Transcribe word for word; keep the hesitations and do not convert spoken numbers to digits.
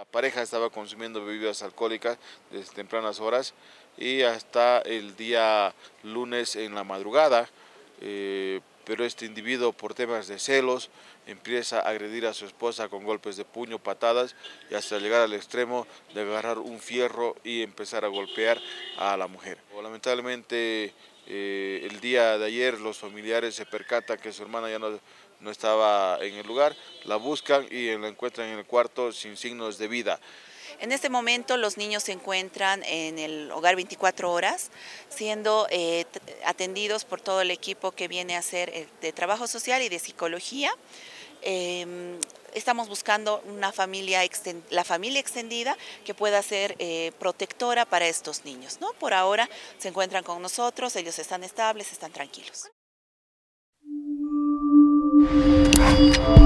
La pareja estaba consumiendo bebidas alcohólicas desde tempranas horas y hasta el día lunes en la madrugada, eh, pero este individuo por temas de celos empieza a agredir a su esposa con golpes de puño, patadas y hasta llegar al extremo de agarrar un fierro y empezar a golpear a la mujer. Lamentablemente eh, el día de ayer los familiares se percatan que su hermana ya no, no estaba en el lugar, la buscan y la encuentran en el cuarto sin signos de vida. En este momento los niños se encuentran en el hogar veinticuatro horas, siendo eh, atendidos por todo el equipo que viene a hacer eh, de trabajo social y de psicología. Eh, estamos buscando una familia, la familia extendida que pueda ser eh, protectora para estos niños, ¿no? Por ahora se encuentran con nosotros, ellos están estables, están tranquilos.